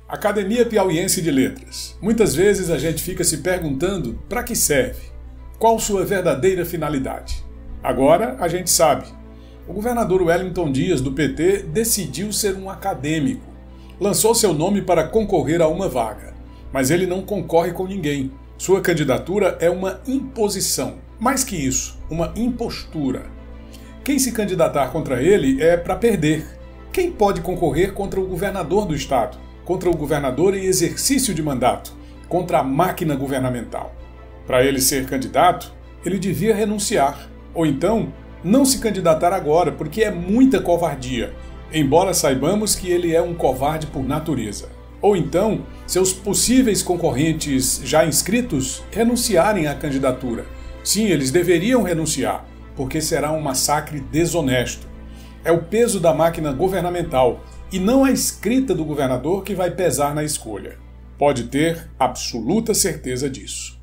Academia Piauiense de Letras. Muitas vezes a gente fica se perguntando para que serve, qual sua verdadeira finalidade. Agora a gente sabe. O governador Wellington Dias, do PT, decidiu ser um acadêmico. Lançou seu nome para concorrer a uma vaga, mas ele não concorre com ninguém. Sua candidatura é uma imposição. Mais que isso, uma impostura. Quem se candidatar contra ele é para perder. Quem pode concorrer contra o governador do estado? Contra o governador em exercício de mandato? Contra a máquina governamental? Para ele ser candidato, ele devia renunciar. Ou então, não se candidatar agora, porque é muita covardia, embora saibamos que ele é um covarde por natureza. Ou então, seus possíveis concorrentes já inscritos renunciarem à candidatura. Sim, eles deveriam renunciar, porque será um massacre desonesto. É o peso da máquina governamental e não a escrita do governador que vai pesar na escolha. Pode ter absoluta certeza disso.